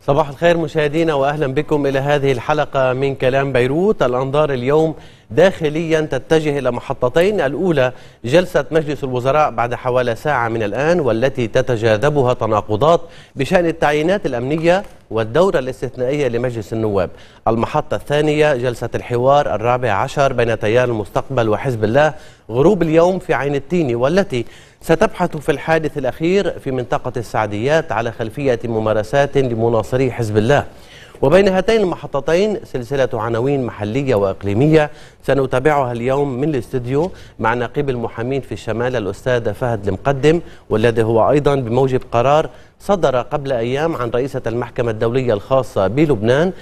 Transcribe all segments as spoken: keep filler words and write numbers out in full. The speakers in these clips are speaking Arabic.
صباح الخير مشاهدينا واهلا بكم الى هذه الحلقه من كلام بيروت. الانظار اليوم داخليا تتجه الى محطتين، الاولى جلسه مجلس الوزراء بعد حوالي ساعه من الان والتي تتجاذبها تناقضات بشان التعيينات الامنيه والدوره الاستثنائيه لمجلس النواب. المحطه الثانيه جلسه الحوار الرابع عشر بين تيار المستقبل وحزب الله غروب اليوم في عين التيني، والتي ستبحث في الحادث الأخير في منطقة السعديات على خلفية ممارسات لمناصري حزب الله. وبين هاتين المحطتين سلسلة عناوين محلية وإقليمية سنتابعها اليوم من الاستوديو مع نقيب المحامين في الشمال الأستاذ فهد المقدم، والذي هو أيضا بموجب قرار صدر قبل أيام عن رئيسة المحكمة الدولية الخاصة بلبنان،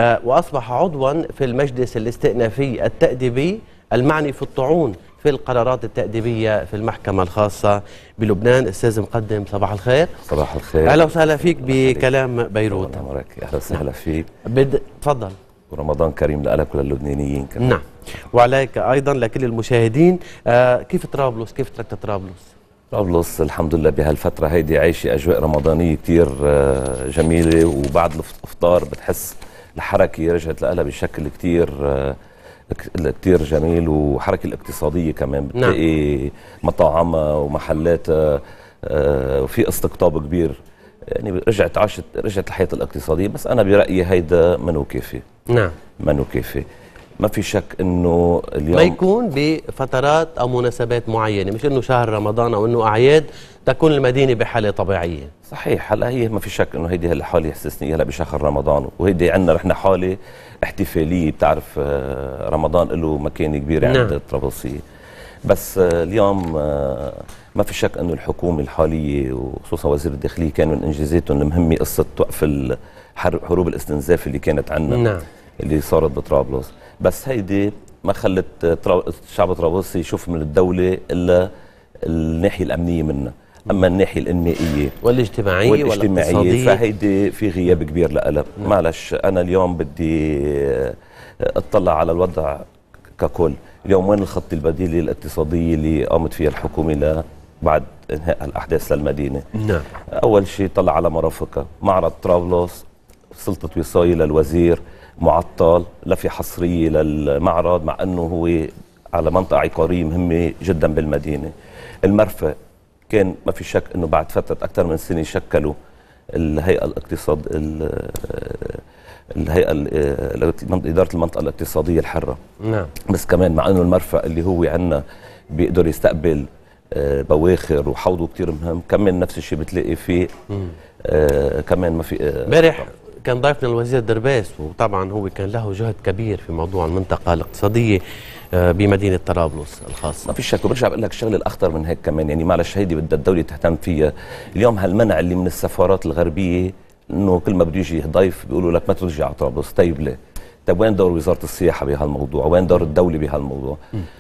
وأصبح عضوا في المجلس الاستئنافي التأديبي المعني في الطعون في القرارات التأديبية في المحكمة الخاصة بلبنان. أستاذ مقدم صباح الخير. صباح الخير. أهلا وسهلا فيك بكلام بيروت. أهلا وسهلا فيك. بد... تفضل. ورمضان كريم لك وللبنانيين كمان. نعم، وعليك أيضا لكل المشاهدين. آه كيف طرابلس؟ كيف تركت طرابلس؟ طرابلس الحمد لله بهالفترة هيدي عايشة أجواء رمضانية كتير آه جميلة، وبعد الإفطار بتحس الحركة رجعت لها بشكل كتير آه كتير جميل، وحركة الاقتصادية كمان بتلاقي نعم. مطاعمها ومحلاتها آه وفي استقطاب كبير، يعني رجعت عاشت رجعت الحياة الاقتصادية. بس أنا برأيي هيدا منو كافي. نعم منو كافي. ما في شك انه اليوم ما يكون بفترات او مناسبات معينه، مش انه شهر رمضان او انه اعياد تكون المدينه بحاله طبيعيه. صحيح. هلا هي ما في شك انه هيدي الحاله استثنائيه هلا بشهر رمضان، وهيدي عندنا نحن حاله احتفاليه. بتعرف رمضان له مكانه كبيره عند نعم. الطرابلسيه. بس اليوم ما في شك انه الحكومه الحاليه وخصوصا وزير الداخليه كان من انجازاتهم المهمه قصه وقف حروب الاستنزاف اللي كانت عندنا نعم. اللي صارت بطرابلس. بس هيدي ما خلت الشعب الطرابلسي يشوف من الدوله الا الناحيه الامنيه منها، اما الناحيه الانمائيه والاجتماعيه والاجتماعيه فهيدي في غياب كبير لها. معلش انا اليوم بدي اطلع على الوضع ككل. اليوم وين الخط البديل الاقتصادي اللي قامت فيها الحكومه بعد انهاء الاحداث للمدينه؟ نعم. اول شيء طلع على مرافقها، معرض طرابلس سلطه وصايه للوزير معطل، لا في حصريه للمعرض مع انه هو على منطقه عقاريه مهمه جدا بالمدينه. المرفأ كان ما في شك انه بعد فتره اكثر من سنه شكلوا الهيئه الاقتصاد الهيئه اداره المنطقه الاقتصاديه الحره. نعم. بس كمان مع انه المرفأ اللي هو عندنا بيقدر يستقبل بواخر وحوضه كثير مهم، كمان نفس الشيء بتلاقي فيه آه كمان ما في امبارح كان ضيفنا الوزير درباس، وطبعا هو كان له جهد كبير في موضوع المنطقه الاقتصاديه بمدينه طرابلس الخاصه. ما في شك. وبرجع بقول لك الشغله الاخطر من هيك كمان، يعني معلش هيدي بدها الدوله تهتم فيها. اليوم هالمنع اللي من السفارات الغربيه انه كل ما بده يجي ضيف بيقولوا لك ما ترجع على طرابلس. طيب ليه؟ طيب وين دور وزاره السياحه بهالموضوع؟ وين دور الدوله بهالموضوع؟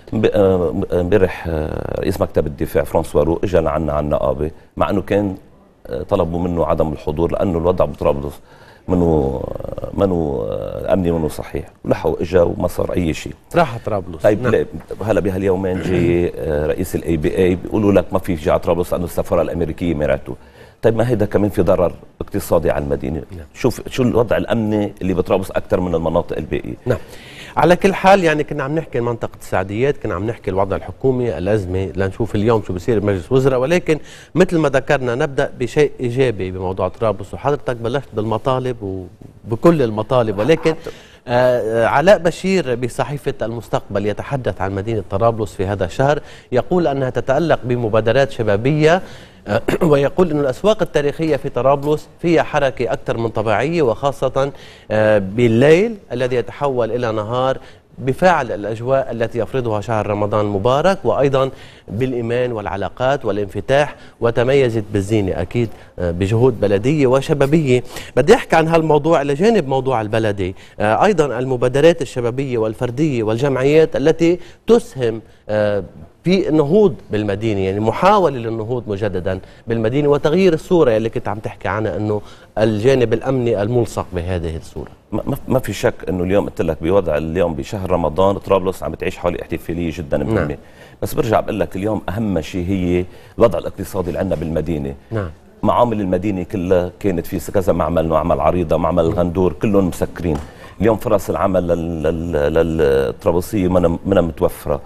امبارح رئيس مكتب الدفاع فرانسوا رو اجى لعنا على النقابه، مع انه كان طلبوا منه عدم الحضور لانه الوضع بطرابلس منو منو امني منو صحيح، ولحقوا اجا وما صار اي شيء. راح طرابلس. طيب نعم. هلا بهاليومين جاي رئيس الاي بي اي بيقولوا لك ما في يجي على طرابلس لانه السفاره الامريكيه منعته. طيب ما هيدا كمان في ضرر اقتصادي على المدينه. نعم. شوف شو الوضع الامني اللي بطرابلس اكثر من المناطق الباقيه. نعم. على كل حال يعني كنا عم نحكي منطقة السعديات، كنا عم نحكي الوضع الحكومي، الأزمة، لنشوف اليوم شو بصير بمجلس الوزراء، ولكن مثل ما ذكرنا نبدأ بشيء إيجابي بموضوع طرابلس، وحضرتك بلشت بالمطالب وبكل المطالب، ولكن آه علاء بشير بصحيفة المستقبل يتحدث عن مدينة طرابلس في هذا الشهر، يقول أنها تتألق بمبادرات شبابية، آه ويقول أن الأسواق التاريخية في طرابلس فيها حركة أكثر من طبيعية، وخاصة آه بالليل الذي يتحول إلى نهار بفعل الأجواء التي يفرضها شهر رمضان المبارك، وأيضا بالإيمان والعلاقات والانفتاح، وتميزت بالزينة أكيد بجهود بلدية وشبابية. بدي أحكي عن هالموضوع إلى جانب موضوع البلدي، أيضا المبادرات الشبابية والفردية والجمعيات التي تسهم في النهوض بالمدينة، يعني محاولة للنهوض مجددا بالمدينة وتغيير الصورة اللي كنت عم تحكي عنها، أنه الجانب الأمني الملصق بهذه الصورة. ما في شك أنه اليوم قلت لك بوضع اليوم بشهر رمضان طرابلس عم بتعيش حالة احتفالية جدا مهمة. نعم. بس برجع بقول لك اليوم أهم شيء هي الوضع الاقتصادي اللي عندنا بالمدينة. نعم. معامل المدينه كلها كانت في كذا معمل، معمل عريضه، معمل الغندور، كلهم مسكرين. اليوم فرص العمل للطرابلسيه منها متوفره.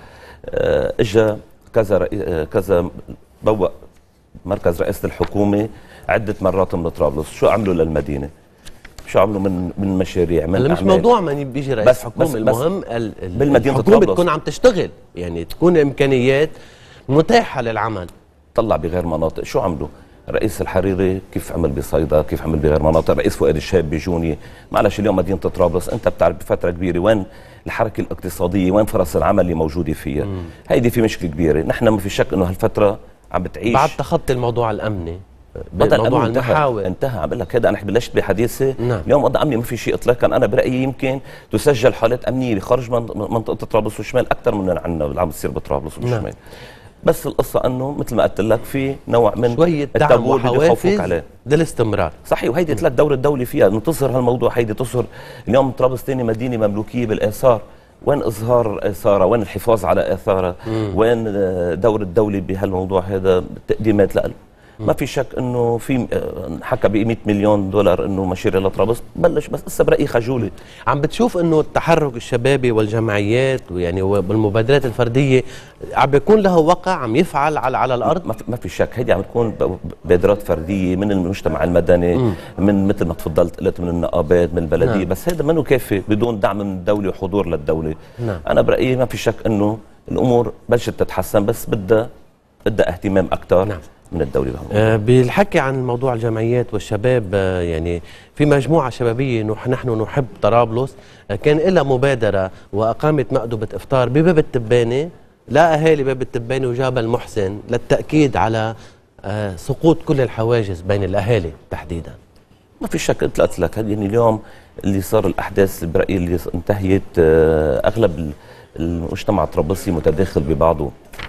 اجى كذا كذا بوق مركز رئاسه الحكومه عده مرات من طرابلس، شو عملوا للمدينه؟ شو عملوا من من مشاريع، من هلا مش موضوع ما بيجي رئيس بس حكومه، بس المهم بس ال ال بالمدينه الحكومه طرابلس تكون عم تشتغل، يعني تكون امكانيات متاحه للعمل. طلع بغير مناطق، شو عملوا؟ رئيس الحريري كيف عمل بصيدا، كيف عمل بغير مناطق، رئيس فؤاد الشهاب بجوني. معلش اليوم مدينه طرابلس انت بتعرف بفتره كبيره وين الحركه الاقتصاديه، وين فرص العمل اللي موجوده فيها. مم. هيدي في مشكله كبيره، نحن ما في شك انه هالفتره عم بتعيش بعد تخطي الموضوع الامني، موضوع المحاور انتهى. عم بقول لك هذا انا بلشت بحديثي. نعم. اليوم وضع امني ما في شيء اطلاقا. انا برايي يمكن تسجل حالات امنيه خارج منطقه طرابلس والشمال اكثر من عندنا اللي عم بتصير بطرابلس والشمال. نعم. بس القصه انه مثل ما قلت لك في نوع من شويه دعم وحوافز للاستمرار. صحيح، وهيدي ثلاث دور الدوله فيها انه تظهر هالموضوع. هيدي تظهر اليوم طرابلس ثاني مدينه مملوكيه بالاثار، وين اظهار اثارها، وين الحفاظ على اثارها، وين دور الدوله بهالموضوع هذا، التقديمات لها. ما في شك انه في حكى ب مئة مليون دولار انه مشاريع لطرابلس بلش، بس لسه برايي خجوله. عم بتشوف انه التحرك الشبابي والجمعيات ويعني والمبادرات الفرديه عم بيكون له وقع، عم يفعل على على الارض؟ ما في, ما في شك. هيدي عم تكون مبادرات فرديه من المجتمع المدني، م. من مثل ما تفضلت قلت من النقابات، من البلديه. نعم. بس هذا منه كافي بدون دعم من الدوله وحضور للدوله. نعم. انا برايي ما في شك انه الامور بلشت تتحسن، بس بدها بدها اهتمام اكثر. نعم. من الدولة. أه بالحكي عن موضوع الجمعيات والشباب، أه يعني في مجموعة شبابية نحن نحب طرابلس، أه كان لها مبادرة وأقامت مأدبة إفطار بباب التبانة لأهالي باب التبانة وجابل المحسن للتأكيد على أه سقوط كل الحواجز بين الأهالي تحديدا. ما في شك. قلت لك يعني اليوم اللي صار الأحداث برأيي اللي انتهيت، أه أغلب المجتمع الطرابلسي متداخل ببعضه،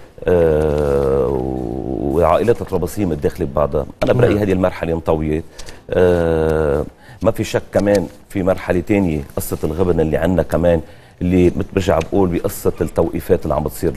أه وعائلات الطرابلسية متداخله ببعضها. انا برايي هذه المرحله انطويت. أه ما في شك كمان في مرحله ثانيه، قصه الغبن اللي عندنا كمان، اللي برجع بقول بقصه التوقيفات اللي عم بتصير ل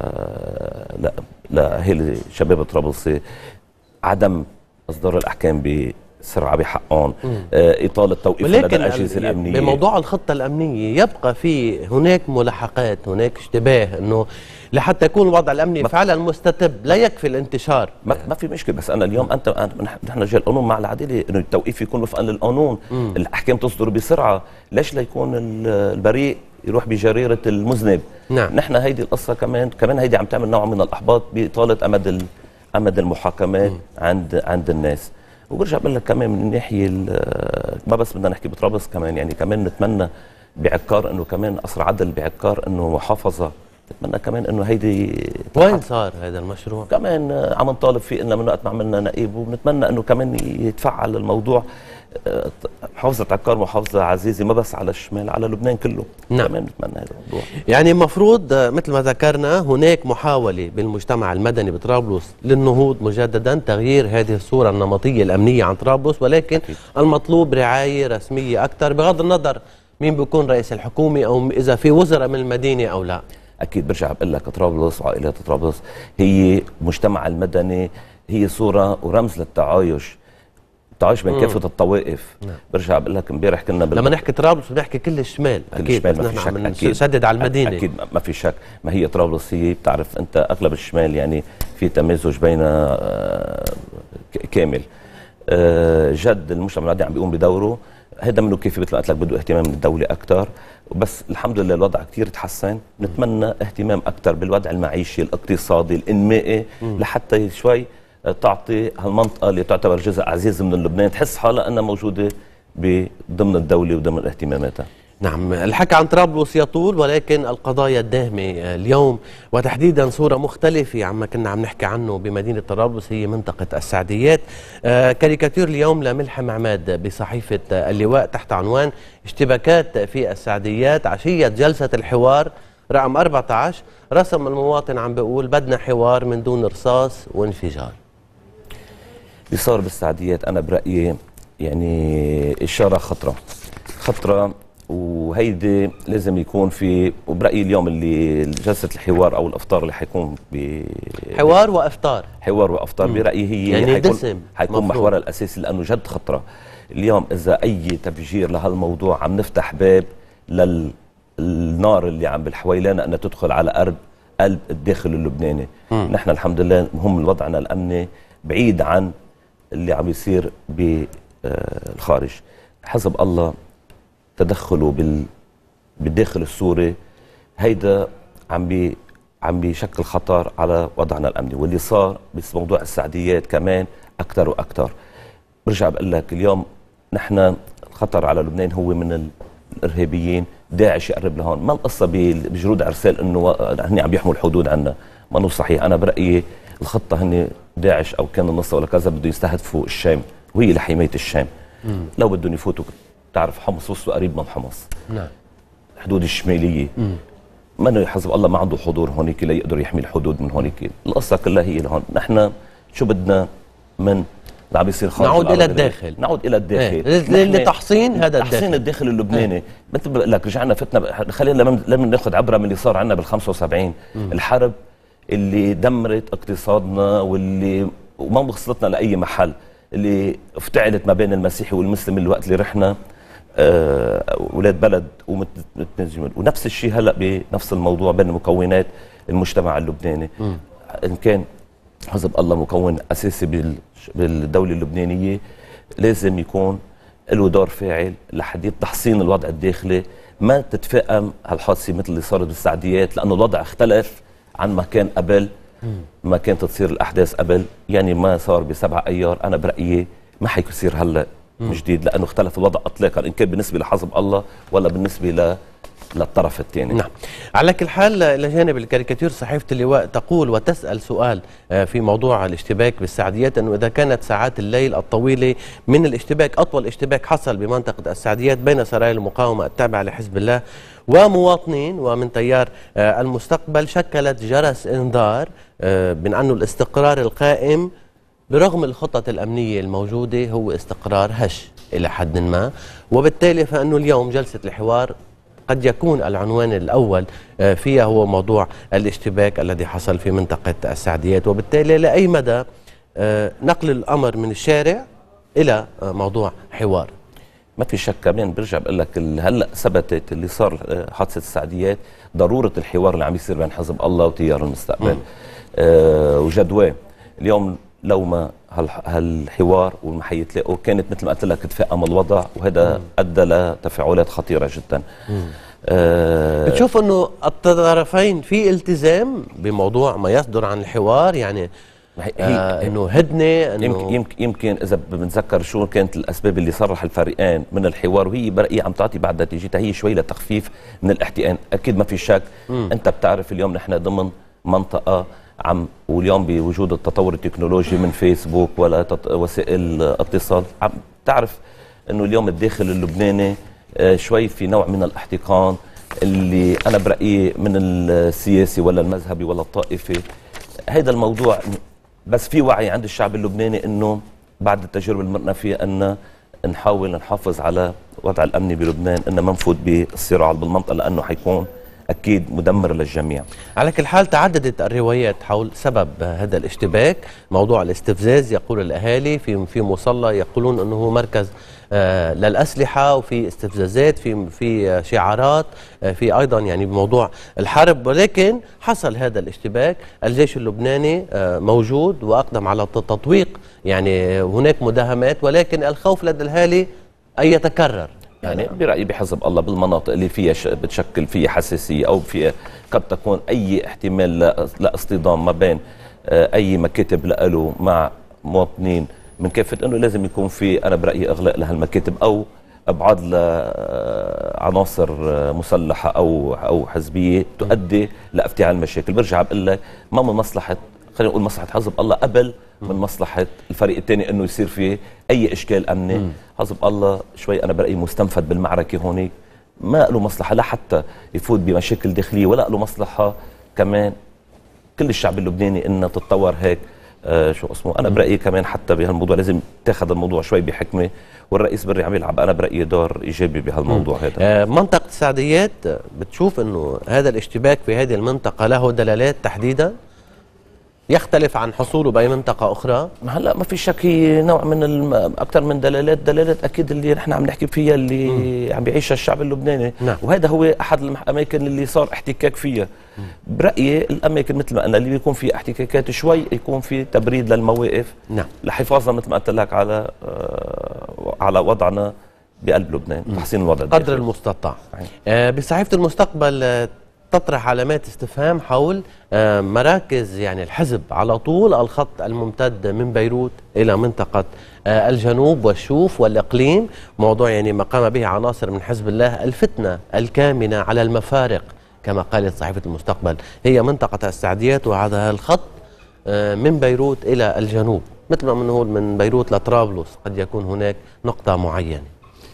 ل لاهالي شباب الطرابلسي، عدم اصدار الاحكام بسرعه بحقهم، آه اطاله توقيف لدى الاجهزه الامنيه. بموضوع الخطه الامنيه يبقى في هناك ملاحقات، هناك اشتباه انه لحتى يكون الوضع الامني فعلا مستتب، لا يكفي الانتشار. ما, ما في مشكله. بس انا اليوم انت نحن رجال القانون مع العداله انه التوقيف يكون وفقا للقانون، مم. الاحكام تصدر بسرعه، ليش ليكون البريء يروح بجريره المذنب؟ نعم. نحن هيدي القصه كمان كمان هيدي عم تعمل نوع من الاحباط باطاله امد امد المحاكمات مم. عند عند الناس. وبرجع بقول لك كمان من الناحيه ما بس بدنا نحكي بطرابلس، كمان يعني كمان نتمنى بعكار انه كمان قصر عدل بعكار انه محافظه، نتمنى كمان انه هيدي. وين صار هذا المشروع؟ كمان عم نطالب فيه إنه من وقت ما عملنا نقيب، وبنتمنى انه كمان يتفعل الموضوع. محافظة عكار محافظة عزيزة ما بس على الشمال، على لبنان كله. نعم. كمان نتمنى هذا الموضوع. يعني المفروض مثل ما ذكرنا هناك محاولة بالمجتمع المدني بطرابلس للنهوض مجددا، تغيير هذه الصورة النمطية الأمنية عن طرابلس، ولكن أكيد. المطلوب رعاية رسمية أكثر بغض النظر مين بيكون رئيس الحكومة أو إذا في وزراء من المدينة أو لا. اكيد. برجع بقول لك طرابلس وعائلات طرابلس هي المجتمع المدني، هي صوره ورمز للتعايش، التعايش بين كافه الطوائف. نعم. برجع بقول لك امبارح كنا لما نحكي طرابلس بنحكي كل الشمال، كل اكيد الشمال ما في شك. اكيد نسدد على المدينه، اكيد ما في شك. ما هي طرابلس هي بتعرف انت اغلب الشمال يعني في تمازج بين كامل. جد المجتمع المدني عم بيقوم بدوره، هذا منه كيف مثل ما قلت لك بده اهتمام من الدوله اكثر. بس الحمد لله الوضع كثير تحسن، نتمنى اهتمام اكثر بالوضع المعيشي الاقتصادي الانمائي لحتى شوي تعطي هالمنطقه اللي تعتبر جزء عزيز من لبنان تحس حالها انها موجوده ضمن الدوله وضمن اهتماماتها. نعم. الحكي عن طرابلس يطول، ولكن القضايا الداهمة اليوم وتحديدا صورة مختلفة عما كنا عم نحكي عنه بمدينة طرابلس هي منطقة السعديات. آه كاريكاتير اليوم لملحم عماد بصحيفة اللواء تحت عنوان اشتباكات في السعديات عشية جلسة الحوار رقم أربعة عشر، رسم المواطن عم بيقول بدنا حوار من دون رصاص وانفجار. اللي صار بالسعديات أنا برأيي يعني إشارة خطرة خطرة وهيدي لازم يكون في، وبرايي اليوم اللي جلسه الحوار او الافطار اللي حيكون ب حوار وافطار حوار وافطار برايي هي يعني حيكون دسم حيكون محورها الاساسي، لانه جد خطره اليوم اذا اي تفجير لهالموضوع عم نفتح باب للنار اللي عم بالحويلان انها تدخل على قلب قلب الداخل اللبناني. مم. نحن الحمد لله هم وضعنا الامني بعيد عن اللي عم يصير بالخارج. حزب الله تدخله بال بالداخل السوري هيدا عم بي عم بيشكل خطر على وضعنا الامني، واللي صار بموضوع السعديات كمان اكثر واكثر. برجع بقول لك اليوم نحن الخطر على لبنان هو من الارهابيين، داعش يقرب لهون، ما القصه بجرود عرسال انه هن عم يحموا الحدود عنا، ما هو صحيح. انا برايي الخطه هن داعش او كان النصر ولا كذا بده يستهدفوا الشام، وهي لحمايه الشام. مم. لو بدهم يفوتوا، تعرف حمص وسطه قريب من حمص، نعم، الحدود الشماليه، ما حزب الله ما عنده حضور هونيك ليقدر يحمي الحدود من هونيك. القصه كلها هي لهون. نحن شو بدنا من اللي عم بيصير خارج نعود الى الداخل، نعود الى الداخل ايه. لتحصين هذا الداخل، تحصين الداخل اللبناني. ايه. مثل بقول لك رجعنا فتنا، خلينا لما ناخذ عبره من اللي صار عندنا بال خمسة وسبعين، مم. الحرب اللي دمرت اقتصادنا واللي وما وصلتنا لاي محل، اللي افتعلت ما بين المسيحي والمسلم الوقت اللي رحنا اولاد بلد ومتنجمين. ونفس الشيء هلا بنفس الموضوع بين مكونات المجتمع اللبناني. م. ان كان حزب الله مكون اساسي بالدوله اللبنانيه، لازم يكون له دور فاعل لحديث تحصين الوضع الداخلي، ما تتفائم هالحادثه مثل اللي صارت بالسعديات، لانه الوضع اختلف عن ما كان قبل، ما كانت تصير الاحداث قبل. يعني ما صار بسبعة ايار انا برايي ما حيصير هلا من جديد، لانه اختلف الوضع اطلاقا، ان كان بالنسبه لحزب الله ولا بالنسبه ل للطرف الثاني. نعم. على كل حال الى جانب الكاريكاتير، صحيفه اللواء تقول وتسال سؤال في موضوع الاشتباك بالسعديات، انه اذا كانت ساعات الليل الطويله من الاشتباك، اطول اشتباك حصل بمنطقه السعديات بين سرايا المقاومه التابعه لحزب الله ومواطنين ومن تيار المستقبل، شكلت جرس انذار من انه الاستقرار القائم برغم الخطط الأمنية الموجودة هو استقرار هش إلى حد ما، وبالتالي فإنه اليوم جلسة الحوار قد يكون العنوان الأول فيها هو موضوع الاشتباك الذي حصل في منطقة السعديات، وبالتالي لأي مدى نقل الأمر من الشارع إلى موضوع حوار. ما في شك. كمان برجع بقول لك هلا ثبتت اللي صار حادثة السعديات ضرورة الحوار اللي عم يصير بين حزب الله وتيار المستقبل آه وجدواه. اليوم لو ما هالحوار وما حيتلاقوا كانت مثل ما قلت لك تفاقم الوضع، وهذا ادى لتفاعلات خطيره جدا. آه بتشوف انه الطرفين في التزام بموضوع ما يصدر عن الحوار؟ يعني آه انه هدنه، انه يمكن, يمكن يمكن اذا بنتذكر شو كانت الاسباب اللي صرح الفريقين من الحوار، وهي برأيي عم تعطي بعد نتيجتها هي شوي لتخفيف من الاحتقان. اكيد ما في شك. مم. انت بتعرف اليوم نحن ضمن منطقه عم، واليوم بوجود التطور التكنولوجي من فيسبوك ولا وسائل اتصال، عم تعرف انه اليوم الداخل اللبناني شوي في نوع من الاحتقان اللي انا برايي من السياسي ولا المذهبي ولا الطائفي. هذا الموضوع بس في وعي عند الشعب اللبناني انه بعد التجربه اللي مرنا فيها ان نحاول نحافظ على وضع الامني بلبنان، ان ما نفوت بالصراع بالمنطقه لانه حيكون أكيد مدمر للجميع. على كل حال تعددت الروايات حول سبب هذا الاشتباك. موضوع الاستفزاز يقول الأهالي في في مصلى يقولون أنه هو مركز آه للأسلحة، وفي استفزازات، في في شعارات، آه في أيضا يعني بموضوع الحرب، ولكن حصل هذا الاشتباك. الجيش اللبناني آه موجود وأقدم على التطويق، يعني هناك مداهمات، ولكن الخوف لدى الأهالي أن يتكرر. يعني برأيي بحزب الله بالمناطق اللي فيها بتشكل فيها حساسية أو فيها قد تكون أي احتمال لاصطدام ما بين أي مكاتب له مع مواطنين من كافة، أنه لازم يكون في أنا برأيي إغلاق لهالمكاتب أو إبعاد لعناصر مسلحة أو أو حزبية تؤدي لافتعال مشاكل. برجع بقول لك ما من مصلحة، خلينا نقول مصلحة حزب الله قبل من مصلحة الفريق الثاني انه يصير فيه اي اشكال امني. مم. حزب الله شوي انا برأيي مستنفد بالمعركة هونيك، ما له مصلحة لا حتى يفوت بمشاكل داخلية، ولا له مصلحة كمان كل الشعب اللبناني انه تتطور هيك آه شو اسمه. انا برايي كمان حتى بهالموضوع لازم تاخذ الموضوع شوي بحكمه، والرئيس بري عم يلعب انا برايي دور ايجابي بهالموضوع هذا. آه منطقه السعديات بتشوف انه هذا الاشتباك في هذه المنطقه له دلالات تحديدا يختلف عن حصوله باي منطقه اخرى؟ هلا ما في شك، هي نوع من الم... اكثر من دلالات دلالات اكيد اللي نحن عم نحكي فيها اللي مم. عم بيعيشها الشعب اللبناني. نعم. وهذا هو احد الاماكن اللي صار احتكاك فيها. مم. برايي الاماكن مثل ما قلنا اللي بيكون في احتكاكات شوي يكون في تبريد للمواقف. نعم. لحفاظا مثل ما قلت لك على آه على وضعنا بقلب لبنان، تحسين الوضع قدر الداخل. المستطاع. آه بصحيفه المستقبل تطرح علامات استفهام حول مراكز يعني الحزب على طول الخط الممتد من بيروت إلى منطقة الجنوب والشوف والإقليم، موضوع يعني ما قام به عناصر من حزب الله. الفتنة الكامنة على المفارق كما قالت صحيفة المستقبل هي منطقة السعديات وهذا الخط من بيروت إلى الجنوب، مثل ما بنقول من بيروت لطرابلس قد يكون هناك نقطة معينة.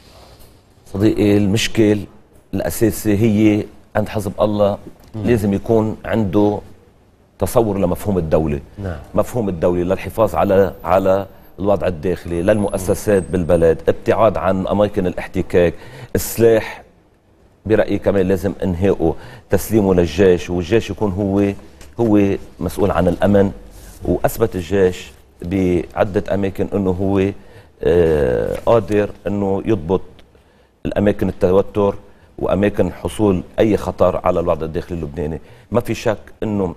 صديقي المشكل الأساسي هي عند حزب الله مم. لازم يكون عنده تصور لمفهوم الدولة. نعم. مفهوم الدولة للحفاظ على على الوضع الداخلي للمؤسسات مم. بالبلد، ابتعاد عن أماكن الاحتكاك، السلاح برأيي كمان لازم انهائه، تسليمه للجيش، والجيش يكون هو هو مسؤول عن الأمن. وأثبت الجيش بعدة أماكن أنه هو آه قادر أنه يضبط الأماكن التوتر وأماكن حصول أي خطر على الوضع الداخلي اللبناني. ما في شك أنه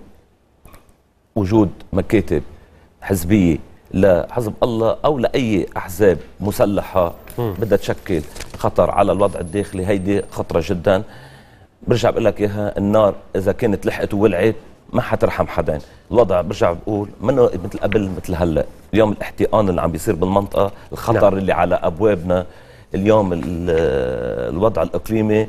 وجود مكاتب حزبية لحزب الله أو لأي أحزاب مسلحة بدها تشكل خطر على الوضع الداخلي، هيدي خطرة جدا. برجع بقول لك إياها، النار إذا كانت لحقت وولعت ما حترحم حدا. الوضع برجع بقول منه مثل قبل مثل هلا. اليوم الاحتقان اللي عم بيصير بالمنطقة، الخطر نعم. اللي على أبوابنا اليوم، الوضع الإقليمي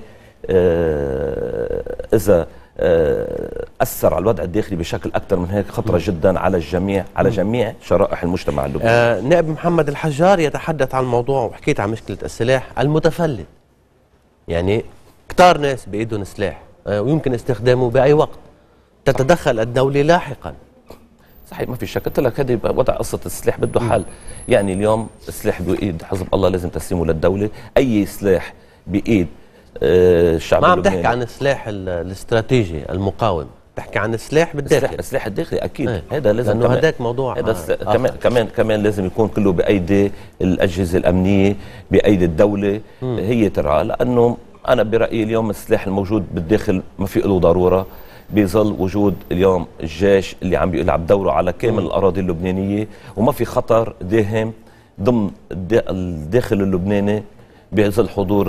إذا أثر على الوضع الداخلي بشكل أكثر من هيك خطرة جدا على الجميع، على جميع شرائح المجتمع اللبناني. آه نائب محمد الحجار يتحدث عن الموضوع وحكيت عن مشكلة السلاح المتفلت. يعني كتار ناس بإيدهم سلاح آه ويمكن استخدامه بأي وقت، تتدخل الدولة لاحقا. صحيح ما في شك، قلت لك هذه وضع قصة السلاح بده حل. يعني اليوم السلاح بإيد حزب الله لازم تسليمه للدولة. أي سلاح بإيد آه الشعب ما عم تحكي عن السلاح الاستراتيجي المقاوم، بحكي عن السلاح بالداخل. السلاح الداخلي اكيد ايه. هذا لازم، لانه هذاك موضوع هذا كمان كمان كمان لازم يكون كله بايدي الاجهزه الامنيه، بايدي الدوله. مم. هي ترى، لانه انا برايي اليوم السلاح الموجود بالداخل ما في له ضروره. بيظل وجود اليوم الجيش اللي عم بيلعب دوره على كامل مم. الاراضي اللبنانيه، وما في خطر داهم ضمن الداخل اللبناني. بيظل حضور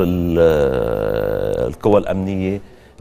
القوى الامنيه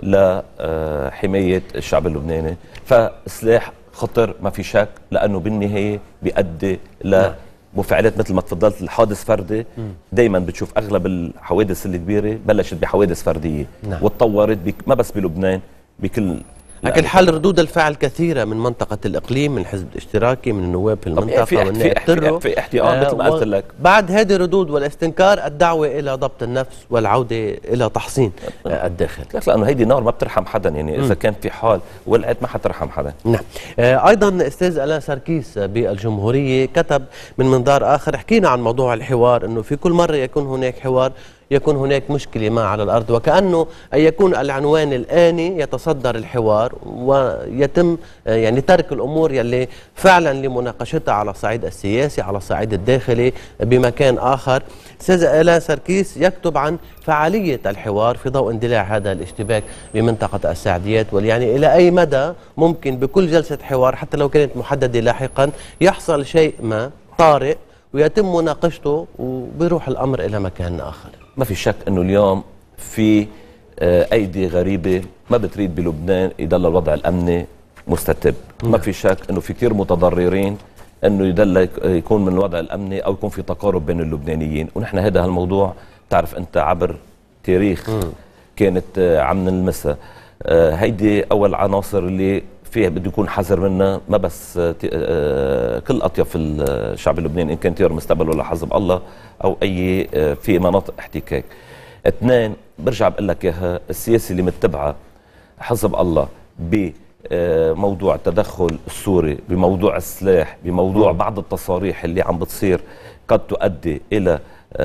لحماية الشعب اللبناني. فالسلاح خطر ما في شك، لأنه بالنهاية بيؤدي لمفاعلات مثل ما تفضلت. الحادث فردي دايما بتشوف أغلب الحوادث الكبيرة بلشت بحوادث فردية وتطورت ما بس بلبنان، بكل لكن حل ردود الفعل كثيرة من منطقة الإقليم، من الحزب الاشتراكي، من النواب في المنطقة، في من في, في احتقان مثل ما قلت لك. بعد هذه الردود والاستنكار الدعوة إلى ضبط النفس والعودة إلى تحصين الداخل. لك لأنه هيدي نار ما بترحم حدا، يعني إذا م. كان في حال ولعت ما حترحم حدا. نعم. آه أيضا أستاذ ألان سركيس بالجمهورية كتب من منظار آخر، حكينا عن موضوع الحوار، أنه في كل مرة يكون هناك حوار يكون هناك مشكلة ما على الأرض، وكأنه أن يكون العنوان الآني يتصدر الحوار ويتم يعني ترك الأمور يلي فعلا لمناقشتها على الصعيد السياسي على الصعيد الداخلي بمكان آخر. أستاذ ألان سركيس يكتب عن فعالية الحوار في ضوء اندلاع هذا الاشتباك بمنطقة السعديات، ويعني إلى أي مدى ممكن بكل جلسة حوار حتى لو كانت محددة لاحقا يحصل شيء ما طارئ ويتم مناقشته وبيروح الأمر إلى مكان آخر. ما في شك أنه اليوم في أيدي غريبة ما بتريد بلبنان يضل الوضع الأمني مستتب. ما في شك أنه في كثير متضررين أنه يضل يكون من الوضع الأمني أو يكون في تقارب بين اللبنانيين. ونحن هذا هالموضوع تعرف أنت عبر تاريخ م. كانت عم نلمسها. هيدي أول عناصر اللي فيها بده يكون حذر منها، ما بس كل أطياف الشعب اللبناني إن كان تيار مستقبل ولا حزب الله أو أي في مناطق احتكاك. اثنين، برجع بقول لك إياها، السياسة اللي متبعة حزب الله موضوع التدخل السوري، بموضوع السلاح، بموضوع بعض التصاريح اللي عم بتصير قد تؤدي إلى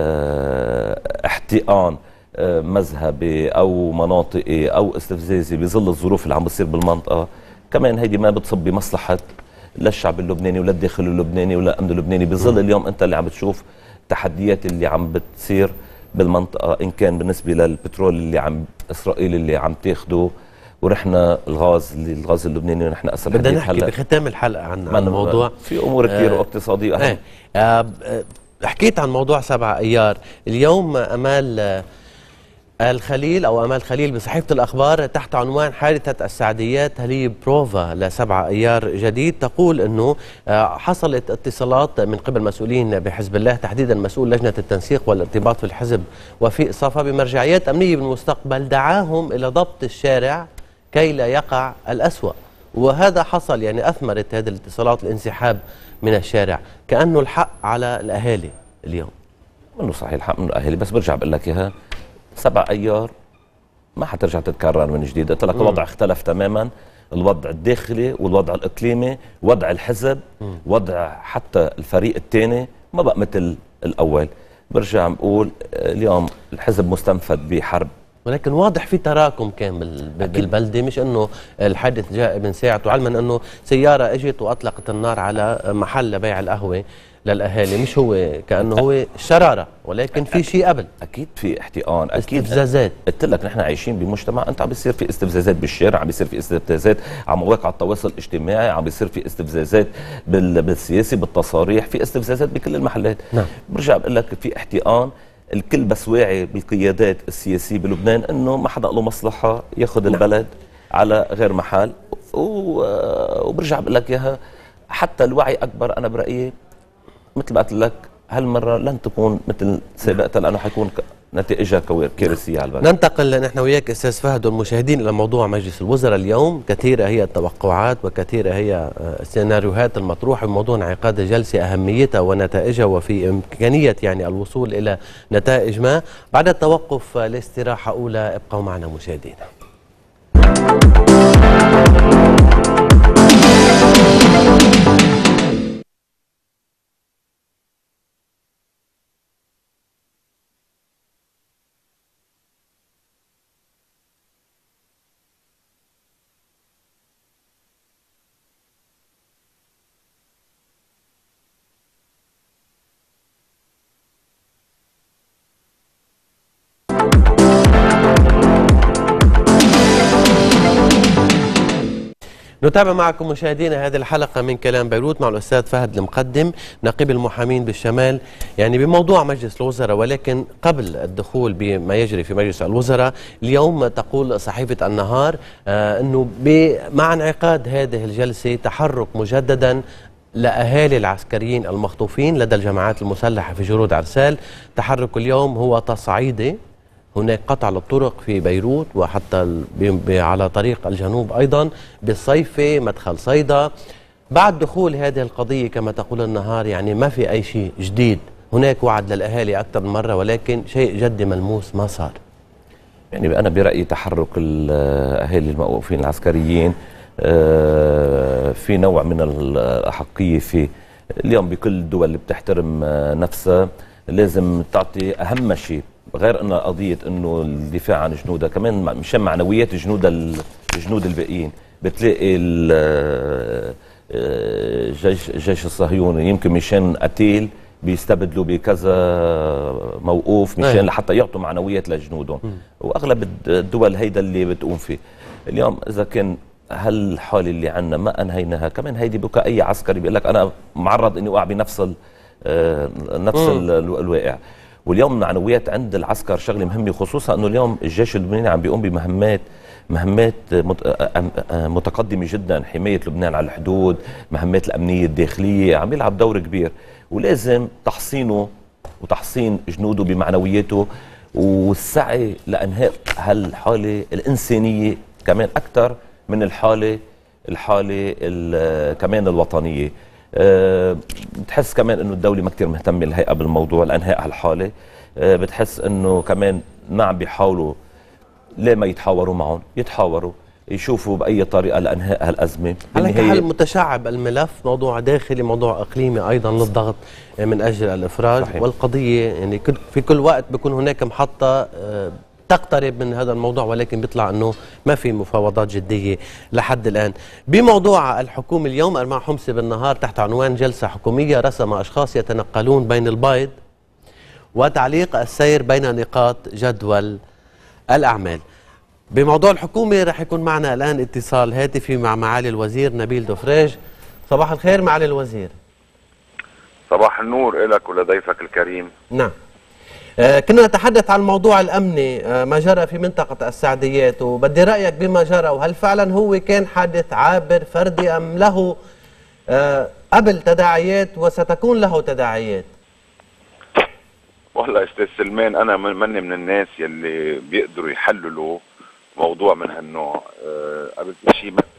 احتئان مذهبي أو مناطقي أو استفزازي بظل الظروف اللي عم بتصير بالمنطقة. كمان هيدي ما بتصب بمصلحة لا الشعب اللبناني ولا الداخل اللبناني ولا الأمن اللبناني، بظل اليوم أنت اللي عم بتشوف التحديات اللي عم بتصير بالمنطقة، إن كان بالنسبة للبترول اللي عم إسرائيل اللي عم تاخده، ورحنا الغاز اللي الغاز اللبناني ونحن أسر بدنا نحكي بختام الحلقة عن الموضوع في أمور كثير آه واقتصادية أهم. آه آه حكيت عن موضوع سبعة أيار. اليوم أمال آه الخليل أو أمال خليل بصحيفة الأخبار تحت عنوان حادثة السعديات هل هي بروفا لسبعة أيار جديد، تقول أنه حصلت اتصالات من قبل مسؤولين بحزب الله، تحديدا مسؤول لجنة التنسيق والارتباط في الحزب وفيق صفا، بمرجعيات أمنية بالمستقبل دعاهم إلى ضبط الشارع كي لا يقع الأسوأ، وهذا حصل. يعني أثمرت هذه الاتصالات الانسحاب من الشارع، كأنه الحق على الأهالي اليوم. منه صحيح الحق من الأهالي، بس برجع بقول لك إياها، سبع أيار ما حترجع تتكرر من جديد. قلت لك الوضع اختلف تماما، الوضع الداخلي والوضع الإقليمي، وضع الحزب، مم. وضع حتى الفريق الثاني ما بقى مثل الأول. برجع بقول اليوم الحزب مستنفد بحرب، ولكن واضح في تراكم كان بالبلدة، مش انه الحادث جاء من ساعته، علما انه سيارة اجت واطلقت النار على محل لبيع القهوة للاهالي، مش هو كانه هو شراره، ولكن في شيء قبل. اكيد في احتقان، اكيد استفزازات. قلت لك نحن عايشين بمجتمع انت عم بيصير في استفزازات بالشارع، عم بيصير في استفزازات على مواقع التواصل الاجتماعي، عم بيصير في استفزازات بالسياسي بالتصاريح، في استفزازات بكل المحلات. نعم. برجع بقول لك في احتقان، الكل بس واعي بالقيادات السياسيه بلبنان انه ما حدا له مصلحه ياخذ نعم. البلد على غير محل، وبرجع بقول لك اياها حتى الوعي اكبر. انا برايي مثل ما قلت لك هالمره لن تكون مثل سابقتها، لانه حيكون نتائجها كارثيه على البلد. ننتقل نحن وياك استاذ فهد والمشاهدين الى موضوع مجلس الوزراء اليوم. كثيره هي التوقعات وكثيره هي السيناريوهات المطروحه بموضوع انعقاد الجلسه، اهميتها ونتائجها، وفي امكانيه يعني الوصول الى نتائج ما. بعد التوقف لاستراحه اولى ابقوا معنا مشاهدينا. نتابع معكم مشاهدينا هذه الحلقة من كلام بيروت مع الأستاذ فهد المقدم نقيب المحامين بالشمال، يعني بموضوع مجلس الوزراء. ولكن قبل الدخول بما يجري في مجلس الوزراء اليوم، تقول صحيفة النهار آه أنه مع انعقاد هذه الجلسة تحرك مجددا لأهالي العسكريين المخطوفين لدى الجماعات المسلحة في جرود عرسال. تحرك اليوم هو تصعيدي، هناك قطع للطرق في بيروت وحتى على طريق الجنوب أيضا، بالصيفة، مدخل صيدا. بعد دخول هذه القضية كما تقول النهار يعني ما في أي شيء جديد، هناك وعد للأهالي أكثر من مرة ولكن شيء جدي ملموس ما صار. يعني أنا برأيي تحرك الأهالي الموقوفين العسكريين في نوع من الأحقية. في اليوم بكل الدول اللي بتحترم نفسها لازم تعطي أهم شيء، غير انه قضيه انه الدفاع عن جنودها، كمان مشان معنويات جنودها الجنود الباقيين. بتلاقي الجيش الجيش الصهيوني يمكن مشان قتيل بيستبدلوا بكذا موقوف مشان لحتى يعطوا معنويات لجنودهم، واغلب الدول هيدا اللي بتقوم فيه. اليوم اذا كان هالحاله اللي عندنا ما انهيناها، كمان هيدي بكى اي عسكري بيقول لك انا معرض اني اوقع بنفس ال نفس ال الواقع. واليوم المعنويات عند العسكر شغله مهمه، خصوصا انه اليوم الجيش اللبناني عم بيقوم بمهمات مهمات متقدمه جدا، حمايه لبنان على الحدود، مهمات الامنيه الداخليه، عم يلعب دور كبير، ولازم تحصينه وتحصين جنوده بمعنوياته والسعي لانهاء هالحاله الانسانيه كمان اكثر من الحاله الحاله كمان الوطنيه. أه بتحس كمان انه الدوله ما كثير مهتمه الهيئه بالموضوع لانهاء هالحاله. أه بتحس انه كمان ما عم بيحاولوا ليه ما يتحاوروا معهم، يتحاوروا يشوفوا باي طريقه لانهاء هالازمه. على كل متشعب الملف، موضوع داخلي موضوع اقليمي ايضا للضغط من اجل الافراج. صحيح. والقضيه يعني في كل وقت بيكون هناك محطه تقترب من هذا الموضوع، ولكن بيطلع انه ما في مفاوضات جديه لحد الان. بموضوع الحكومه اليوم ارماع حمصي بالنهار تحت عنوان جلسه حكوميه رسم اشخاص يتنقلون بين البيض وتعليق السير بين نقاط جدول الاعمال. بموضوع الحكومه رح يكون معنا الان اتصال هاتفي مع معالي الوزير نبيل دفريج. صباح الخير معالي الوزير. صباح النور لك ولضيفك الكريم. نعم. آه كنا نتحدث عن الموضوع الأمني، آه ما جرى في منطقة السعديات، وبدي رأيك بما جرى، وهل فعلا هو كان حادث عابر فردي أم له آه قبل تداعيات وستكون له تداعيات؟ والله استاذ سلمان، أنا مني من الناس يلي بيقدروا يحللوا موضوع من هالنوع. أه قبل كل شيء ما